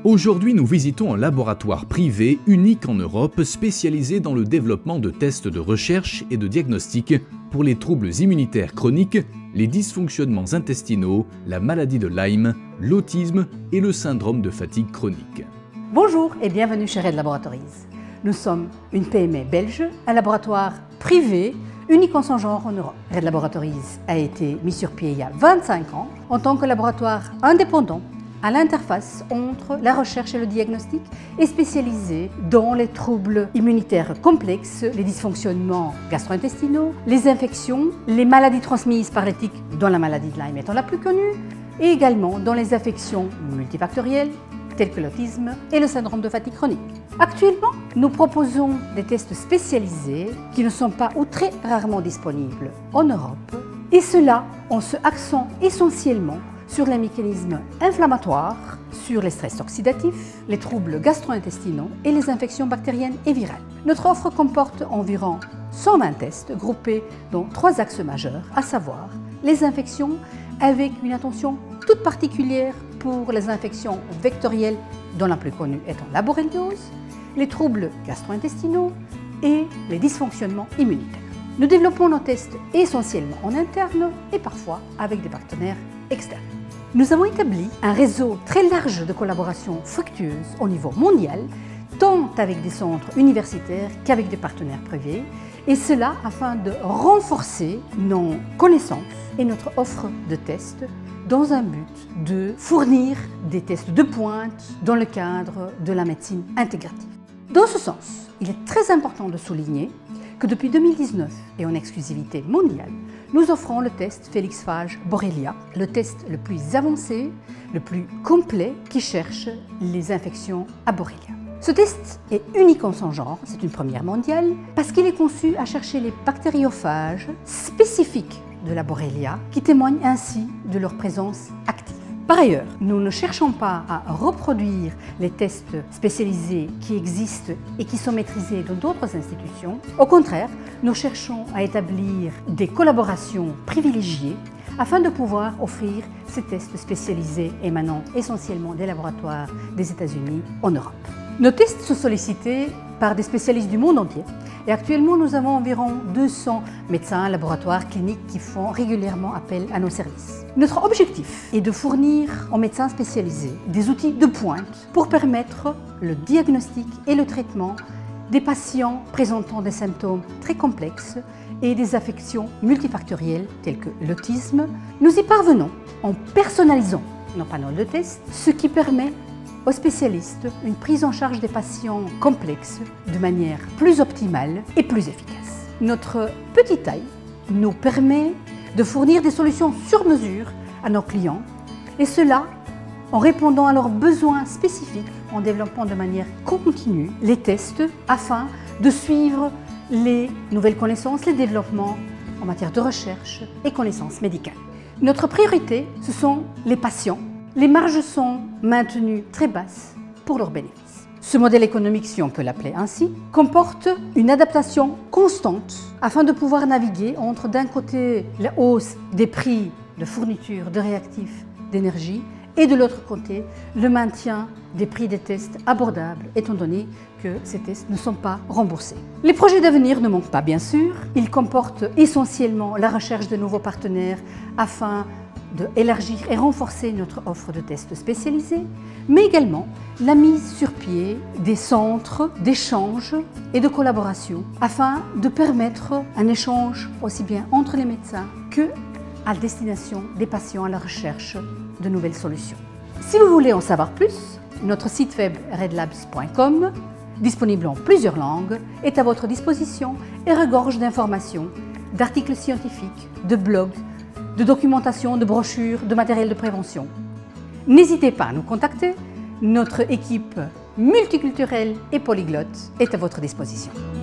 Aujourd'hui, nous visitons un laboratoire privé unique en Europe spécialisé dans le développement de tests de recherche et de diagnostic pour les troubles immunitaires chroniques, les dysfonctionnements intestinaux, la maladie de Lyme, l'autisme et le syndrome de fatigue chronique. Bonjour et bienvenue chez Red Laboratories. Nous sommes une PME belge, un laboratoire privé unique en son genre en Europe. Red Laboratories a été mis sur pied il y a 25 ans en tant que laboratoire indépendant à l'interface entre la recherche et le diagnostic et spécialisé dans les troubles immunitaires complexes, les dysfonctionnements gastro-intestinaux, les infections, les maladies transmises par les tiques, dont la maladie de Lyme étant la plus connue, et également dans les affections multifactorielles telles que l'autisme et le syndrome de fatigue chronique. Actuellement, nous proposons des tests spécialisés qui ne sont pas ou très rarement disponibles en Europe, et cela en se axant essentiellement sur les mécanismes inflammatoires, sur les stress oxydatifs, les troubles gastro-intestinaux et les infections bactériennes et virales. Notre offre comporte environ 120 tests groupés dans 3 axes majeurs, à savoir les infections avec une attention toute particulière pour les infections vectorielles, dont la plus connue étant la borréliose, les troubles gastro-intestinaux et les dysfonctionnements immunitaires. Nous développons nos tests essentiellement en interne et parfois avec des partenaires externes. Nous avons établi un réseau très large de collaborations fructueuses au niveau mondial, tant avec des centres universitaires qu'avec des partenaires privés, et cela afin de renforcer nos connaissances et notre offre de tests dans un but de fournir des tests de pointe dans le cadre de la médecine intégrative. Dans ce sens, il est très important de souligner que depuis 2019 et en exclusivité mondiale, nous offrons le test Félix Phage Borrelia, le test le plus avancé, le plus complet qui cherche les infections à Borrelia. Ce test est unique en son genre, c'est une première mondiale, parce qu'il est conçu à chercher les bactériophages spécifiques de la Borrelia qui témoignent ainsi de leur présence active. Par ailleurs, nous ne cherchons pas à reproduire les tests spécialisés qui existent et qui sont maîtrisés dans d'autres institutions. Au contraire, nous cherchons à établir des collaborations privilégiées afin de pouvoir offrir ces tests spécialisés émanant essentiellement des laboratoires des États-Unis en Europe. Nos tests sont sollicités par des spécialistes du monde entier et actuellement nous avons environ 200 médecins, laboratoires, cliniques qui font régulièrement appel à nos services. Notre objectif est de fournir aux médecins spécialisés des outils de pointe pour permettre le diagnostic et le traitement des patients présentant des symptômes très complexes et des affections multifactorielles telles que l'autisme. Nous y parvenons en personnalisant nos panneaux de tests, ce qui permet aux spécialistes une prise en charge des patients complexes de manière plus optimale et plus efficace. Notre petite taille nous permet de fournir des solutions sur mesure à nos clients et cela en répondant à leurs besoins spécifiques, en développant de manière continue les tests afin de suivre les nouvelles connaissances, les développements en matière de recherche et connaissances médicales. Notre priorité, ce sont les patients. Les marges sont maintenues très basses pour leurs bénéfices. Ce modèle économique, si on peut l'appeler ainsi, comporte une adaptation constante afin de pouvoir naviguer entre d'un côté la hausse des prix de fourniture de réactifs d'énergie et de l'autre côté le maintien des prix des tests abordables étant donné que ces tests ne sont pas remboursés. Les projets d'avenir ne manquent pas bien sûr, ils comportent essentiellement la recherche de nouveaux partenaires afin d'élargir et renforcer notre offre de tests spécialisés, mais également la mise sur pied des centres d'échange et de collaboration afin de permettre un échange aussi bien entre les médecins que à destination des patients à la recherche de nouvelles solutions. Si vous voulez en savoir plus, notre site web redlabs.com, disponible en plusieurs langues, est à votre disposition et regorge d'informations, d'articles scientifiques, de blogs, de documentation, de brochures, de matériel de prévention. N'hésitez pas à nous contacter, notre équipe multiculturelle et polyglotte est à votre disposition.